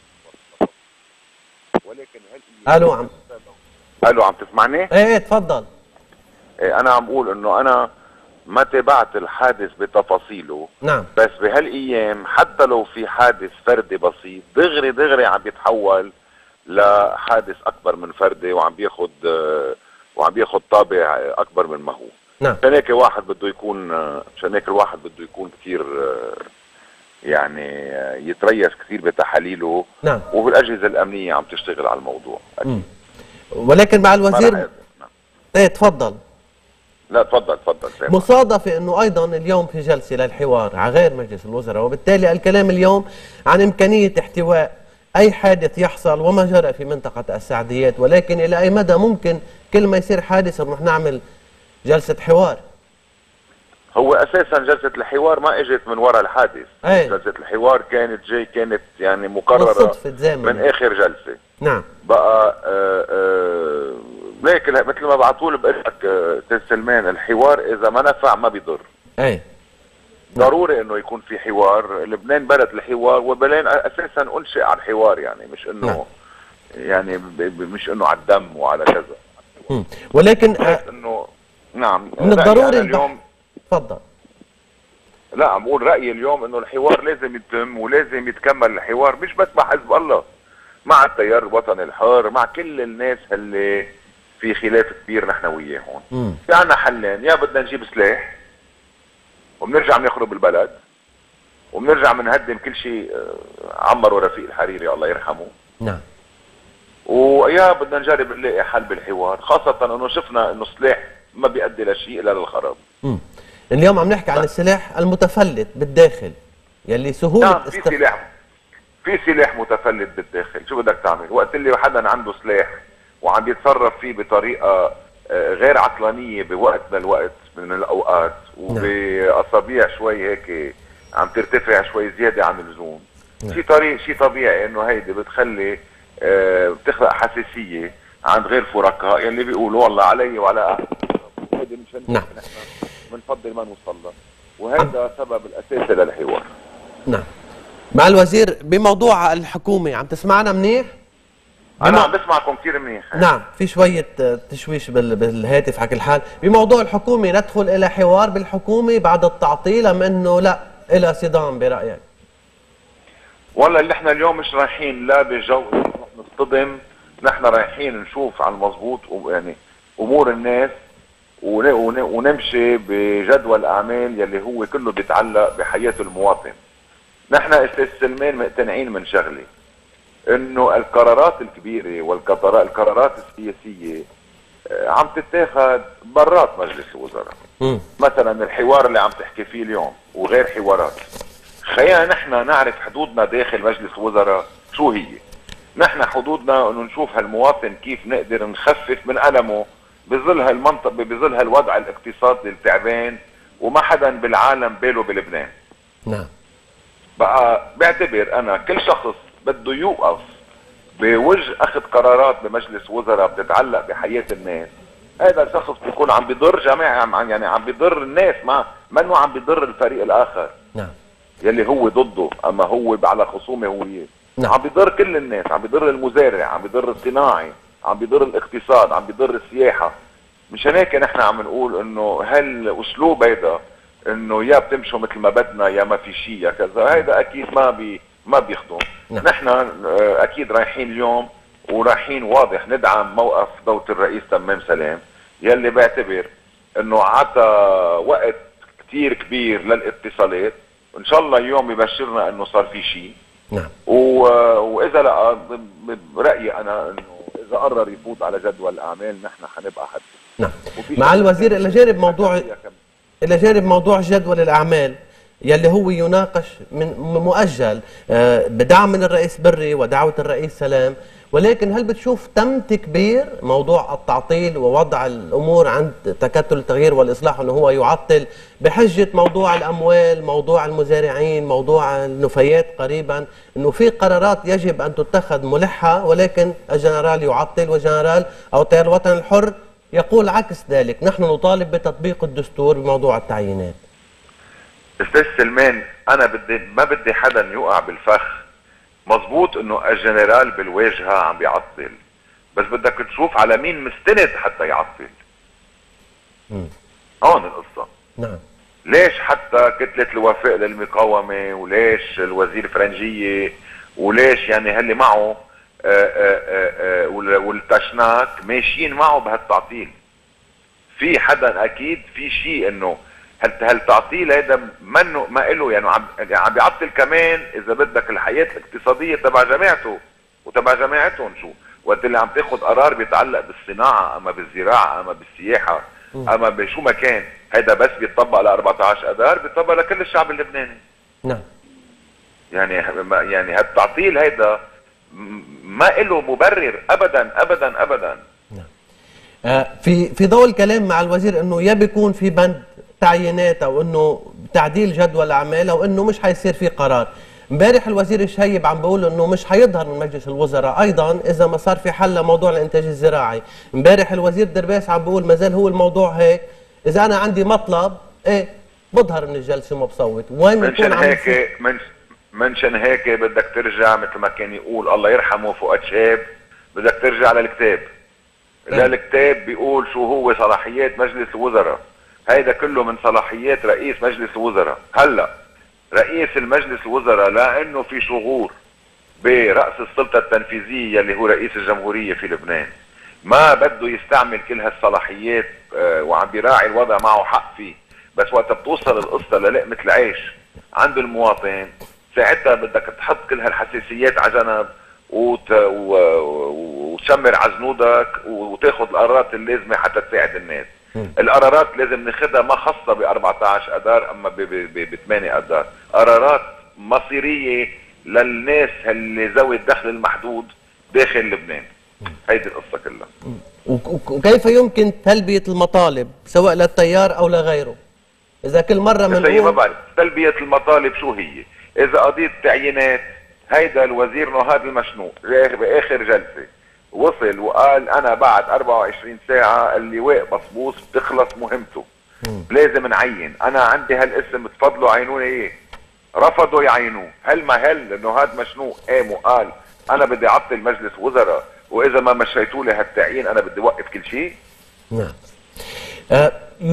ولكن هل الو عم الو عم تسمعني؟ ايه ايه تفضل. إيه انا عم بقول انه انا ما تابعت الحادث بتفاصيله. نعم. بس بهالايام حتى لو في حادث فردي بسيط دغري دغري عم بيتحول لحادث اكبر من فردي، وعم بياخد وعم بياخد طابع اكبر من ما هو. نعم. عشان هيك واحد بده يكون عشان هيك الواحد بده يكون كثير يعني يتريث كثير بتحاليله. نعم. وبالاجهزه الامنيه عم تشتغل على الموضوع. أكيد. ولكن مع الوزير نعم. ايه تفضل. لا تفضل تفضل. مصادفه انه ايضا اليوم في جلسه للحوار على غير مجلس الوزراء، وبالتالي الكلام اليوم عن امكانيه احتواء اي حادث يحصل وما جرى في منطقه السعديات، ولكن الى اي مدى ممكن كل ما يصير حادث نروح نعمل جلسه حوار؟ هو اساسا جلسه الحوار ما اجت من وراء الحادث. أيه. جلسه الحوار كانت جاي كانت يعني مقرره من اخر جلسه. نعم. بقى آآ آآ لكن مثل ما بعطول بقول لك استاذ سلمان، الحوار اذا ما نفع ما بيضر. اي ضروري انه يكون في حوار. لبنان بلد الحوار، وبلان اساسا انشئ على الحوار، يعني مش انه نعم. يعني مش انه على الدم وعلى كذا. مم. ولكن انه نعم من الضروري اليوم تفضل. لا عم بقول رايي اليوم انه الحوار لازم يتم ولازم يتكمل الحوار، مش بس مع حزب الله، مع التيار الوطني الحر، مع كل الناس اللي في خلاف كبير نحن وياهم. في عنا حلين، يا بدنا نجيب سلاح وبنرجع بنخرب البلد وبنرجع بنهدم كل شيء عمروا رفيق الحريري الله يرحمه. نعم. ويا بدنا نجرب نلاقي حل بالحوار، خاصة انه شفنا انه السلاح ما بيؤدي لشيء الا للخراب. امم اليوم عم نحكي عن السلاح المتفلت بالداخل يلي سهولة نعم. في سلاح في سلاح متفلت بالداخل، شو بدك تعمل؟ وقت اللي حدا عنده سلاح وعم بيتصرف فيه بطريقة غير عقلانية بوقت من الوقت من الأوقات، وبأصابيع شوي هيك عم ترتفع شوي زيادة عن اللزوم، شيء طريق شيء طبيعي انه هيدي بتخلي اه بتخلق حساسية عند غير فرقاء يلي بيقولوا والله علي وعلى أهلي. هيدي مشان نعم. بنفضل ما نوصل له، وهذا سبب الأساسي للحوار. نعم. مع الوزير بموضوع الحكومة عم تسمعنا منيح؟ أنا عم بسمعكم كثير منيح. نعم. في شوية تشويش بالهاتف على كل حال. بموضوع الحكومة ندخل إلى حوار بالحكومة بعد التعطيل أم إنه لا إلى صدام برأيك؟ والله اللي احنا اليوم مش رايحين لا بجو نصطدم، نحن رايحين نشوف على المضبوط ويعني أمور الناس ونمشي بجدول أعمال يلي هو كله بيتعلق بحياة المواطن. نحن استاذ سلمان مقتنعين من شغله، انه القرارات الكبيره والقرارات السياسيه عم تتاخذ برات مجلس الوزراء. م. مثلا الحوار اللي عم تحكي فيه اليوم وغير حوارات، خلينا نحن نعرف حدودنا داخل مجلس الوزراء شو هي. نحن حدودنا انه نشوف هالمواطن كيف نقدر نخفف من ألمه بظل هالمنطقه بظل هالوضع الاقتصادي التعبان، وما حدا بالعالم باله بلبنان. نعم. بقى بعتبر انا كل شخص بده يوقف بوجه اخذ قرارات بمجلس وزراء بتتعلق بحياة الناس، هذا الشخص بيكون عم بيضر جماعة، يعني عم بيضر الناس، ما منه عم بيضر الفريق الاخر. نعم. يلي هو ضده اما هو على خصومه هو. نعم. عم بيضر كل الناس، عم بيضر المزارع، عم بيضر الصناعي، عم بيضر الاقتصاد، عم بيضر السياحة. مشان هيك نحن عم نقول انه هالاسلوب هيدا انه يا بتمشوا مثل ما بدنا يا ما في شيء يا كذا، هيدا اكيد ما بي ما بيخدم. نعم. نحن اكيد رايحين اليوم ورايحين واضح ندعم موقف دولة الرئيس تمام سلام، يلي بعتبر انه عطى وقت كتير كبير للاتصالات، وان شاء الله اليوم يبشرنا انه صار في شيء. نعم. و... واذا لا برايي انا انه اذا قرر يفوت على جدول الاعمال نحن حنبقى حد. نعم. مع الوزير الى جانب موضوع الى جانب موضوع جدول الاعمال يلي هو يناقش من مؤجل بدعم من الرئيس بري ودعوه الرئيس سلام، ولكن هل بتشوف تم تكبير موضوع التعطيل ووضع الامور عند تكتل التغيير والاصلاح انه هو يعطل بحجه موضوع الاموال، موضوع المزارعين، موضوع النفايات قريبا، انه في قرارات يجب ان تتخذ ملحه ولكن الجنرال يعطل والجنرال او التيار الوطني الحر يقول عكس ذلك، نحن نطالب بتطبيق الدستور بموضوع التعيينات. استاذ سلمان انا بدي ما بدي حدا يوقع بالفخ. مظبوط انه الجنرال بالواجهه عم بيعطل، بس بدك تشوف على مين مستند حتى يعطل. امم هون القصه. نعم. ليش حتى كتله الوفاء للمقاومه وليش الوزير فرنجيه وليش يعني هاللي معه آآ آآ والتشناك ماشيين معه بهالتعطيل؟ في حدا اكيد في شيء انه هالتعطيل هيدا منه ما له يعني عم عم بيعطل كمان اذا بدك الحياه الاقتصاديه تبع جماعته وتبع جماعتهم. شو وقت اللي عم تاخذ قرار بيتعلق بالصناعه اما بالزراعه اما بالسياحه اما بشو ما كان، هيدا بس بيطبق ل أربعة عشر اذار، بيطبق لكل الشعب اللبناني. نعم. يعني يعني هالتعطيل هيدا ما له مبرر ابدا ابدا ابدا. نعم. آه في في ضوء الكلام مع الوزير انه يا بيكون في بند تعيينات او انه تعديل جدول اعمال او انه مش حيصير في قرار. امبارح الوزير الشهيب عم بيقول انه مش حيظهر من مجلس الوزراء ايضا اذا ما صار في حل لموضوع الانتاج الزراعي. امبارح الوزير درباس عم بيقول ما زال هو الموضوع هيك، اذا انا عندي مطلب ايه بظهر من الجلسه وما بصوت. وين منشان هيك من منشان هيك بدك ترجع مثل ما كان يقول الله يرحمه فؤاد شهاب، بدك ترجع للكتاب. لا الكتاب بيقول شو هو صلاحيات مجلس الوزراء، هيدا كله من صلاحيات رئيس مجلس الوزراء. هلا رئيس المجلس الوزراء لانه في شغور برأس السلطة التنفيذية اللي هو رئيس الجمهورية في لبنان ما بده يستعمل كل هالصلاحيات آه وعم بيراعي الوضع معه حق فيه، بس وقت بتوصل القصة للقمة العيش عند المواطن ساعتها بدك تحط كل هالحساسيات على جنب وت... و... وتشمر عزنودك وتاخذ القرارات اللازمة حتى تساعد الناس. القرارات لازم ناخذها ما خاصة ب أربعة عشر اذار اما ب ثمانية اذار، قرارات مصيرية للناس اللي ذوي الدخل المحدود داخل لبنان. هيدي القصة كلها. وكيف يمكن تلبية المطالب سواء للتيار او لغيره؟ اذا كل مرة من ما بعرف تلبية المطالب شو هي؟ اذا قضية تعيينات هيدا الوزير نهاد المشنوق باخر جلسة وصل وقال انا بعد أربعة وعشرين ساعة اللواء بصبوص بتخلص مهمته. مم. لازم نعين، انا عندي هالاسم تفضلوا عينوني ايه. رفضوا يعينوه، هل ما هل انه هاد مشنوق قام وقال انا بدي اعطل مجلس وزراء واذا ما مشيتوا لي هالتعيين انا بدي اوقف كل شيء؟ نعم. أه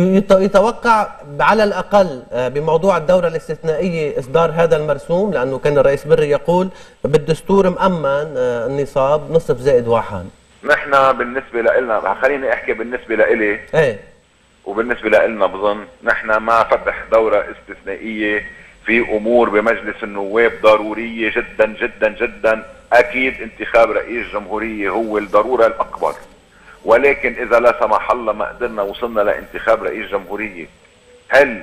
يتوقع على الاقل بموضوع الدوره الاستثنائيه اصدار هذا المرسوم، لانه كان الرئيس بري يقول بالدستور مأمن النصاب نصف زائد واحد. نحن بالنسبه لنا خليني احكي بالنسبه لإلي ايه وبالنسبه لنا بظن نحن مع فتح دوره استثنائيه في امور بمجلس النواب ضروريه جدا جدا جدا. اكيد انتخاب رئيس جمهوريه هو الضروره الاكبر، ولكن اذا لا سمح الله ما قدرنا وصلنا لانتخاب رئيس جمهوريه، هل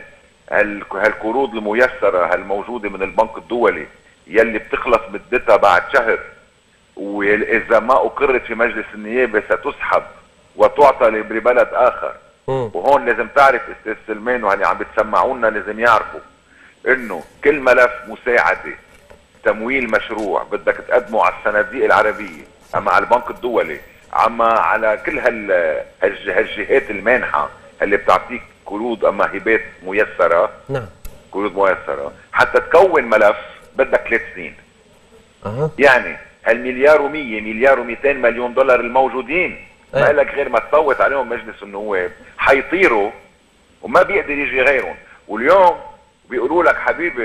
هالقروض الميسره هالموجوده من البنك الدولي يلي بتخلص مدتها بعد شهر واذا ما اقرت في مجلس النيابه ستسحب وتعطى لبلد اخر. وهون لازم تعرف استاذ سلمان وهني عم بتسمعونا لازم يعرفوا انه كل ملف مساعده تمويل مشروع بدك تقدمه على الصناديق العربيه اما على البنك الدولي اما على كل هال هالجهات المانحه اللي بتعطيك قروض اما هبات ميسره. نعم. قروض ميسره حتى تكون ملف بدك ثلاث سنين. أه. يعني هالمليار ومية مليار ومئتين مليون دولار الموجودين أه. ما لك غير ما تصوت عليهم مجلس النواب حيطيروا وما بيقدر يجي غيرهم. واليوم بيقولوا لك حبيبي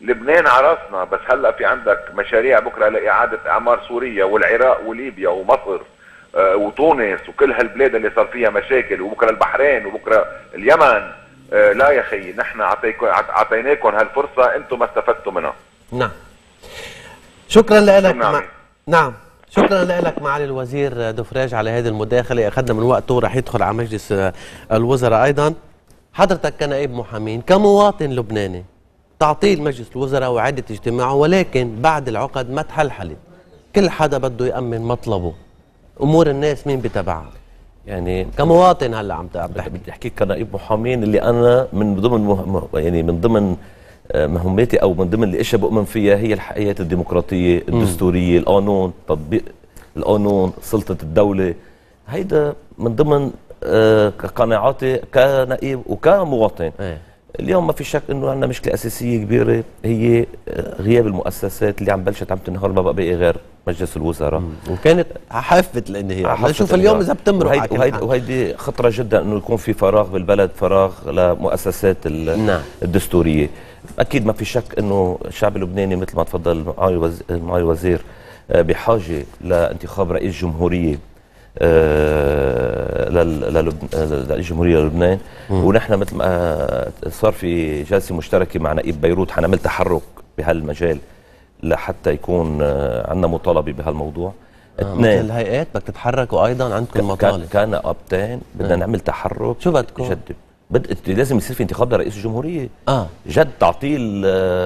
لبنان على راسنا، بس هلا في عندك مشاريع بكره لاعاده اعمار سوريا والعراق وليبيا ومصر آه وتونس وكل هالبلاد اللي صار فيها مشاكل، وبكره البحرين وبكره اليمن. آه لا يا اخي، نحن اعطيناكم هالفرصه، انتم ما استفدتوا منها. نعم. شكرا لك. نعم. مع... نعم شكرا لك معالي الوزير دفراج على هذه المداخله، اخذنا من وقته، رح يدخل على مجلس الوزراء ايضا. حضرتك كنائب محامين كمواطن لبناني، تعطيل مجلس الوزراء وعدة اجتماعه، ولكن بعد العقد ما تحلحلت، كل حدا بده يأمن مطلبه، امور الناس مين بتبعها؟ يعني كمواطن هلا عم تحكي، بدي احكي كنائب محامين اللي انا من ضمن مه... يعني من ضمن مهمتي او من ضمن الاشياء بؤمن فيها هي الحقيقة الديمقراطيه الدستوريه، القانون، تطبيق القانون، سلطه الدوله. هيدا من ضمن آه قناعاتي كنائب وكمواطن. ايه. اليوم ما في شك انه عندنا مشكله اساسيه كبيره، هي غياب المؤسسات اللي عم بلشت عم تنهار، ما بقى باقي غير مجلس الوزراء. مم. وكانت حافه الانهيار، نشوف اليوم اذا بتمرق. وهيدي, وهيدي, وهيدي خطره جدا، انه يكون في فراغ بالبلد، فراغ لمؤسسات نعم. الدستوريه. اكيد ما في شك انه الشعب اللبناني مثل ما تفضل معالي الوزير بحاجه لانتخاب رئيس جمهوريه لرئيس جمهوريه لبنان. ونحن مثل ما صار في جلسه مشتركه مع نائب بيروت، حنعمل تحرك بهالمجال لحتى يكون عندنا مطالبه بهالموضوع. اثنين آه الهيئات بدك تتحركوا ايضا، عندكم مطالب. كان ابتين بدنا آه. نعمل تحرك. شو بدكم؟ جد بد... لازم يصير في انتخاب لرئيس الجمهوريه. اه جد تعطيل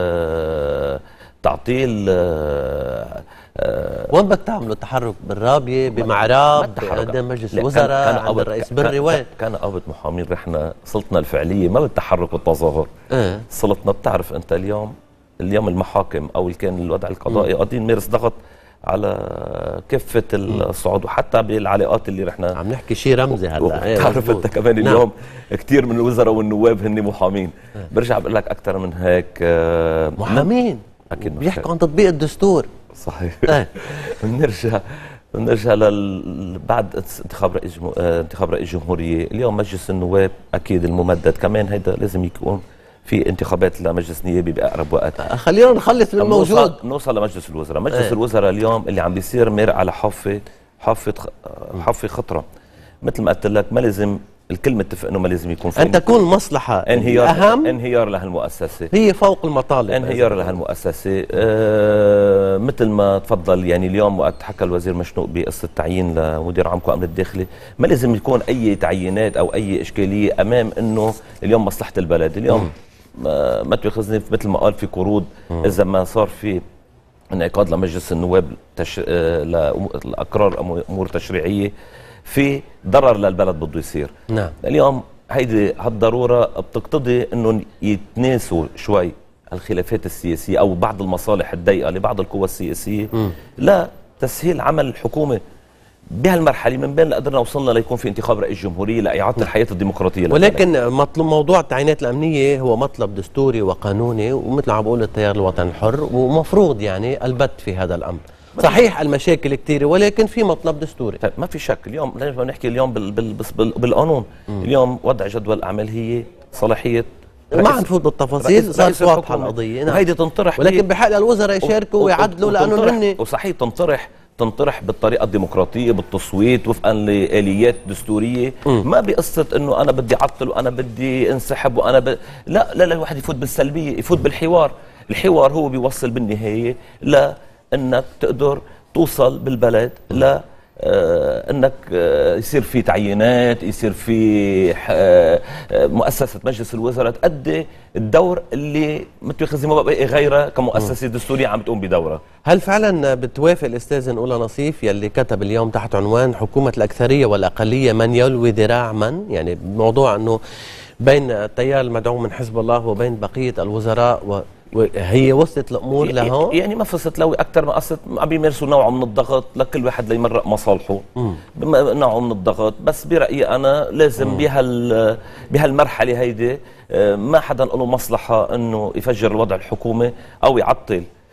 آه... تعطيل آه... آه... وين بدك تعملوا تحرك؟ بالرابيه، بمعراب، قدام مجلس الوزراء، عند الرئيس بري؟ وين؟ كان قابض محامين، رحنا سلطنا الفعليه ما بالتحرك والتظاهر. اه سلطنا، بتعرف انت اليوم اليوم المحاكم او كان الوضع القضائي قاعدين نمارس ضغط على كافه الصعود، وحتى بالعلاقات اللي رحنا عم نحكي شيء رمزي هلا. بتعرف انت كمان اليوم نعم. كثير من الوزراء والنواب هن محامين. اه. برجع بقول لك اكثر من هيك آه محامين اكيد بيحكوا عن تطبيق الدستور. صحيح. بنرجع بنرجع لل بعد انتخاب رئيس جمهور... انتخاب رئيس جمهوريه. اليوم مجلس النواب اكيد الممدد كمان هيدا لازم يكون في انتخابات لمجلس نيابي باقرب وقت. خلينا نخلص من الموجود، نوصل, نوصل لمجلس الوزراء. مجلس ايه. الوزراء اليوم اللي عم بيصير مارق على حافه حافه حافه خطره. مثل ما قلت لك ما لازم الكل متفق انه ما لازم يكون في ان تكون مصلحه انهيار اهم، انهيار لهالمؤسسه هي فوق المطالب، انهيار لهالمؤسسه. آه مثل ما تفضل يعني اليوم وقت حكى الوزير مشنوق بقصه تعيين لمدير عام قوى امن الداخلي، ما لازم يكون اي تعيينات او اي اشكاليه امام انه اليوم مصلحه البلد. اليوم م. ما, ما تاخذني مثل ما قال في قروض، م. اذا ما صار في انعقاد لمجلس النواب تش... آه لاقرار امور تشريعيه في ضرر للبلد بده يصير. نعم. اليوم هيدي هالضروره بتقتضي انه يتناسوا شوي الخلافات السياسيه او بعض المصالح الضيقه لبعض القوى السياسيه م. لا تسهيل عمل الحكومه بهالمرحله، من بين اللي قدرنا وصلنا ليكون في انتخاب رئيس جمهوريه لاعاده الحياه الديمقراطيه. ولكن مطلب موضوع التعيينات الامنيه هو مطلب دستوري وقانوني، ومثل عم بقول التيار الوطني الحر، ومفروض يعني البت في هذا الامر. صحيح المشاكل كثيره، ولكن في مطلب دستوري. طيب ما في شك. اليوم لازم نحكي اليوم بال بال بال بالقانون. مم. اليوم وضع جدول الاعمال هي صلاحيه، ما نفوت بالتفاصيل، صارت واضحه القضيه. نعم. هيدي تنطرح، ولكن بحق الوزراء يشاركوا ويعدلوا، لانه هن وصحيح تنطرح تنطرح بالطريقه الديمقراطيه بالتصويت وفقا لاليات دستوريه. م. ما بقصه انه انا بدي اعطل وانا بدي انسحب وانا ب... لا لا لا الواحد يفوت بالسلبيه، يفوت بالحوار. الحوار هو بيوصل بالنهايه لانك تقدر توصل بالبلد ل آه انك آه يصير في تعيينات، يصير في آه مؤسسه مجلس الوزراء تؤدي الدور اللي متخذ ما بقى غيرها كمؤسسه دستوريه عم تقوم بدورها. هل فعلا بتوافق الاستاذ نقولة نصيف يلي كتب اليوم تحت عنوان حكومه الاكثريه والاقليه من يلوي ذراع من؟ يعني موضوع انه بين التيار المدعوم من حزب الله وبين بقيه الوزراء، و وهي وصلت الامور لهون؟ يعني ما فصلت لو اكثر ما قصت عم بيمارسوا نوع من الضغط لكل واحد ليمرق مصالحه. نوع من الضغط، بس برايي انا لازم بهال بهالمرحله هيدي ما حدا له مصلحه انه يفجر الوضع الحكومي او يعطل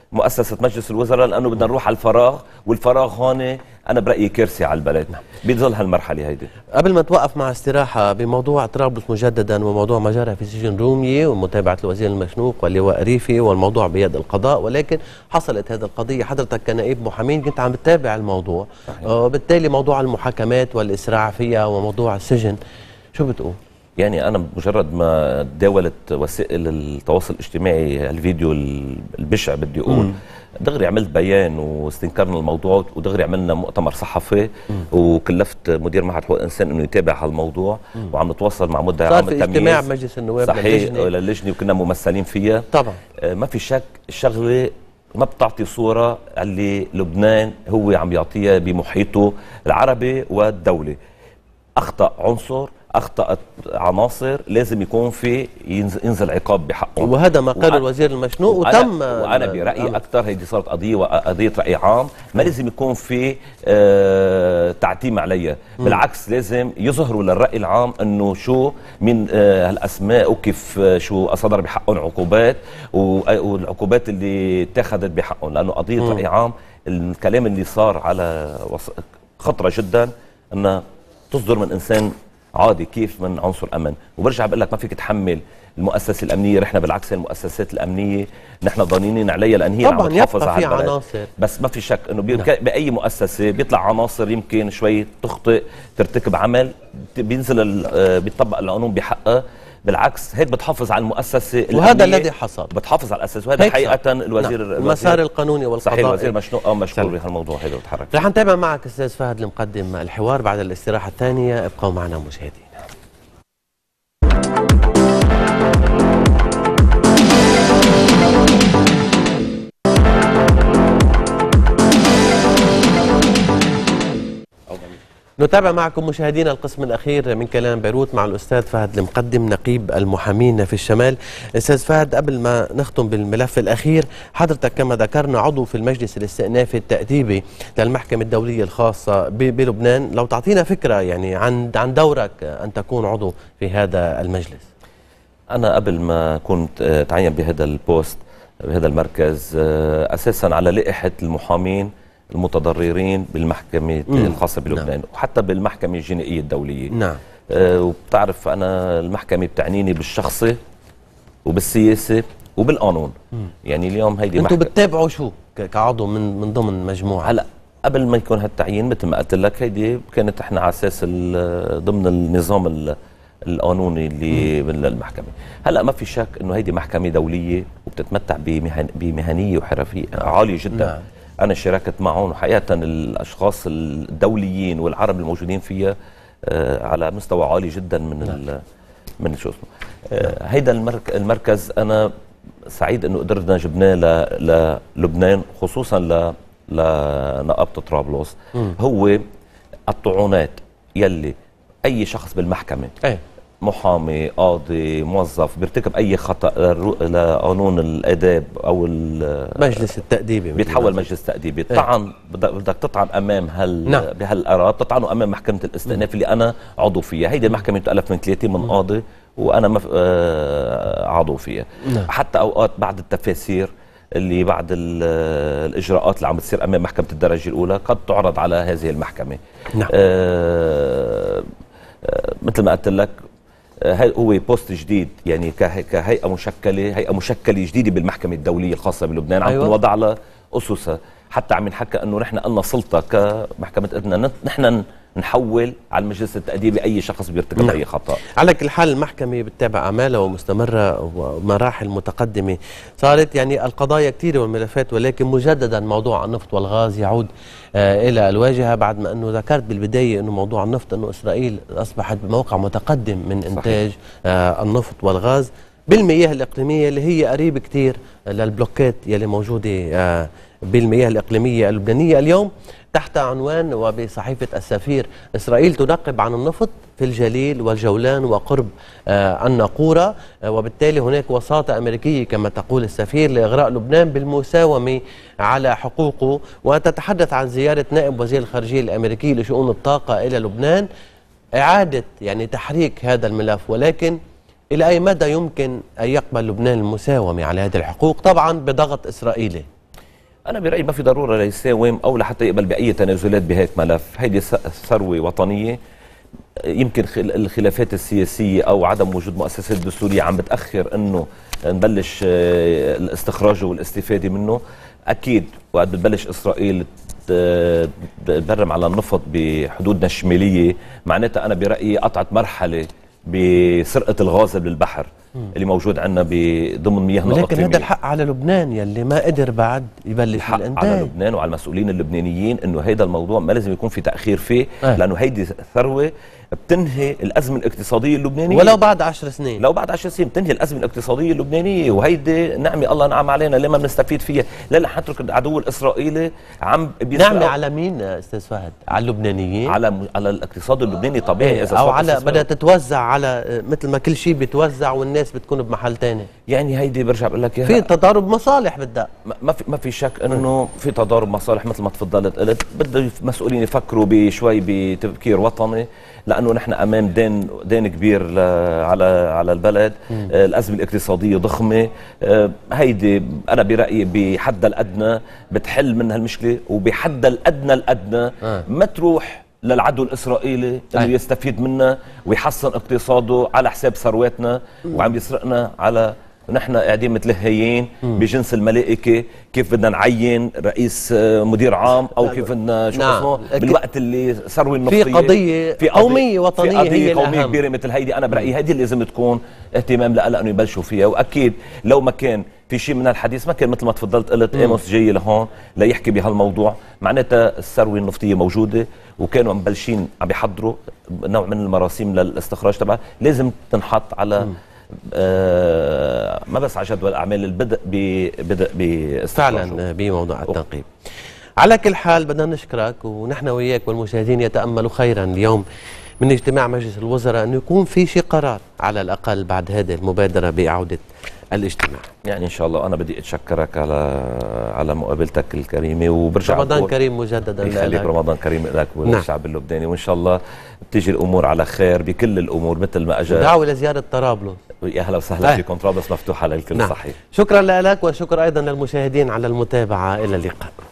مؤسسه مجلس الوزراء، لانه بدنا نروح على الفراغ، والفراغ هون انا برايي كارثه على البلد. بتظل هالمرحله هيدي. قبل ما توقف مع استراحه بموضوع طرابلس مجددا وموضوع ما جرى في سجن رومية ومتابعه الوزير المشنوق واللواء ريفي والموضوع بيد القضاء، ولكن حصلت هذه القضيه، حضرتك كنائب محامين كنت عم تتابع الموضوع، وبالتالي موضوع المحاكمات والاسراع فيها وموضوع السجن، شو بتقول؟ يعني أنا مجرد ما تداولت وسائل التواصل الاجتماعي الفيديو البشع بدي أقول، دغري عملت بيان واستنكرنا الموضوع، ودغري عملنا مؤتمر صحفي، وكلفت مدير معهد حقوق الإنسان إنه يتابع هالموضوع، وعم نتواصل مع مدعي عام التمييز. صار في اجتماع مجلس النواب صحيح للجنة وكنا ممثلين فيها. طبعا ما في شك الشغلة ما بتعطي صورة اللي لبنان هو عم يعطيها بمحيطه العربي والدولي. أخطأ عنصر، اخطات عناصر، لازم يكون في ينزل عقاب بحقهم، وهذا ما قاله الوزير المشنوق وتم. وانا برايي اكثر هيدي صارت قضيه وقضيه راي عام، ما لازم يكون في آه تعتيم عليها، بالعكس لازم يظهروا للراي العام انه شو من آه هالاسماء وكيف آه شو صدر بحقهم عقوبات، والعقوبات اللي اتخذت بحقهم، لانه قضيه م. راي عام. الكلام اللي صار على خطره جدا انه تصدر من انسان عادي كيف من عنصر امن، وبرجع بقول لك ما فيك تحمل المؤسسه الامنيه، نحن بالعكس المؤسسات الامنيه نحن ضامنين عليها لان هي عم تحافظ على البلد. عناصر، بس ما في شك انه باي مؤسسه بيطلع عناصر يمكن شوي تخطئ ترتكب عمل بينزل بيطبق القانون بحقها، بالعكس هيك بتحافظ على المؤسسه وهذا الذي حصل، بتحافظ على الاساس، وهذا حقيقه الوزير نعم. المسار القانوني والقضائي صحيح الوزير مشنوق مشكور بهالموضوع هذا وتحرك. رح نتابع معك استاذ فهد المقدم الحوار بعد الاستراحه الثانيه، ابقوا معنا مشاهدينا. نتابع معكم مشاهدينا القسم الأخير من كلام بيروت مع الأستاذ فهد المقدم نقيب المحامين في الشمال. أستاذ فهد، قبل ما نختم بالملف الأخير، حضرتك كما ذكرنا عضو في المجلس الاستئنافي التأديبي للمحكمة الدولية الخاصة بلبنان، لو تعطينا فكرة يعني عن عن دورك أن تكون عضو في هذا المجلس. أنا قبل ما كنت تعين بهذا البوست بهذا المركز أساسا على لائحة المحامين المتضررين بالمحكمة مم. الخاصة بلبنان، نعم. وحتى بالمحكمة الجنائية الدولية، نعم. آه وبتعرف أنا المحكمة بتعنيني بالشخصي وبالسياسة وبالقانون. مم. يعني اليوم هيدي انتوا بتتابعوا شو كعضو من من ضمن مجموعة؟ هلا قبل ما يكون هالتعيين مثل ما قلت لك هيدي كانت احنا على اساس ضمن النظام القانوني اللي بالمحكمة. هلا ما في شك انه هيدي محكمة دولية وبتتمتع بمهن بمهنية وحرفية عالية جدا. نعم. أنا شاركت معهم، وحقيقة الأشخاص الدوليين والعرب الموجودين فيها آه على مستوى عالي جدا من ال من شو اسمه آه هيدا المرك المركز. أنا سعيد إنه قدرنا جبناه للبنان، خصوصا ل لنقابة طرابلس. هو الطعونات يلي أي شخص بالمحكمة أي. محامي، قاضي، موظف بيرتكب اي خطا لقانون الاداب او مجلس التاديبي بيتحول مجلس تاديبي. طعن بدك تطعن امام هال نعم. بهالقرار بتطعنوا امام محكمه الاستئناف اللي انا عضو فيها. هيدي المحكمه بتالف من ثلاثين من قاضي وانا مف... آه عضو فيها. نعم. حتى اوقات بعد التفاسير اللي بعد الاجراءات اللي عم بتصير امام محكمه الدرجه الاولى قد تعرض على هذه المحكمه. نعم. آه آه مثل ما قلت لك هي هو بوست جديد، يعني كهيئه مشكله هيئه مشكله جديده بالمحكمه الدوليه الخاصه بلبنان. عم أيوة. نوضع لها اسسها، حتى عم نحكى انه نحن قلنا سلطه كمحكمه بدنا نحن نحول على المجلس التأديبي اي شخص بيرتكب نعم. اي خطا. على كل حال المحكمه بتتابع اعمالها ومستمره ومراحل متقدمه صارت، يعني القضايا كثيره والملفات، ولكن مجددا موضوع النفط والغاز يعود آه الى الواجهه، بعد ما انه ذكرت بالبدايه انه موضوع النفط انه اسرائيل اصبحت بموقع متقدم من انتاج آه النفط والغاز بالمياه الاقليميه اللي هي قريب كثير للبلوكات يلي موجوده آه بالمياه الاقليميه اللبنانيه. اليوم تحت عنوان وبصحيفة السفير إسرائيل تنقب عن النفط في الجليل والجولان وقرب آه الناقورة، آه وبالتالي هناك وساطة أمريكية كما تقول السفير لإغراء لبنان بالمساومة على حقوقه. وتتحدث عن زيارة نائب وزير الخارجية الأمريكي لشؤون الطاقة إلى لبنان، إعادة يعني تحريك هذا الملف، ولكن إلى أي مدى يمكن أن يقبل لبنان المساومة على هذه الحقوق، طبعا بضغط إسرائيلي؟ انا برايي ما في ضروره ليساوم او لحتى يقبل باي تنازلات بهيك ملف. هيدي ثروه وطنيه، يمكن الخلافات السياسيه او عدم وجود مؤسسات دستوريه عم بتاخر انه نبلش الاستخراج والاستفاده منه. اكيد وقت بتبلش اسرائيل تبرم على النفط بحدودنا الشماليه، معناتها انا برايي قطعت مرحله بسرقه الغاز بالبحر اللي موجود عندنا ضمن مياهنا الإقليمية. ولكن هذا الحق على لبنان يلي ما قدر بعد يبلش الحق الانتاج. على لبنان وعلى المسؤولين اللبنانيين انه هيدا الموضوع ما لازم يكون في تاخير فيه، آه. لانه هيدي ثروه بتنهي الازمه الاقتصاديه اللبنانيه ولو بعد عشر سنين. لو بعد عشر سنين بتنهي الازمه الاقتصاديه اللبنانيه، وهيدي نعمه الله نعم علينا ليه ما بنستفيد فيها؟ لا لا حنترك العدو الاسرائيلي عم نعمه على مين استاذ فهد؟ على اللبنانيين؟ على على الاقتصاد اللبناني طبيعي. اذا او على بدها تتوزع على مثل ما كل شيء بيتوزع والناس بتكون بمحل ثاني. يعني هيدي برجع بقول لك في تضارب مصالح بدها، ما في ما في شك انه في تضارب مصالح مثل ما تفضلت قلت. بده المسؤولين يفكروا بشوي بتفكير وطني، لانه نحن امام دين دين كبير على على البلد. آه الازمه الاقتصاديه ضخمه. آه هيدي انا برايي بحدها الادنى بتحل من هالمشكله، وبحدها الادنى الادنى آه. ما تروح للعدو الاسرائيلي انه يستفيد منا ويحسن اقتصاده على حساب ثرواتنا، وعم يسرقنا على نحن قاعدين متلهيين بجنس الملائكه. كيف بدنا نعين رئيس مدير عام او كيف بدنا شو اسمه بالوقت اللي ثروه النفطيه في قضيه في قوميه وطنيه، في قضيه هي قوميه كبيره مثل هيدي. انا برايي هيدي اللي لازم تكون اهتمام لها انه يبلشوا فيها. واكيد لو ما كان في شيء من الحديث ما كان مثل ما تفضلت قلت ايموس جاي لهون ليحكي بهالموضوع، معناتها الثروه النفطيه موجوده وكانوا مبلشين عم بيحضروا نوع من المراسيم للاستخراج تبعها. لازم تنحط على آه ما بس على جدول الاعمال، البدء ببدء باستخراجه فعلا بموضوع التنقيب. على كل حال بدنا نشكرك، ونحن وياك والمشاهدين يتاملوا خيرا اليوم من اجتماع مجلس الوزراء انه يكون في شيء قرار على الاقل بعد هذه المبادره باعاده الاجتماع. يعني ان شاء الله. انا بدي اتشكرك على على مقابلتك الكريمه، وبرجع رمضان كريم مجددا يخليك. رمضان كريم لك والشعب نعم. اللبناني، وان شاء الله بتيجي الامور على خير بكل الامور مثل ما اجى. دعوه لزياره طرابلس. يا اهلا وسهلا آه. فيكم. طرابلس مفتوحه للكل. نعم. صحيح. شكرا لك وشكرا ايضا للمشاهدين على المتابعه. الى اللقاء.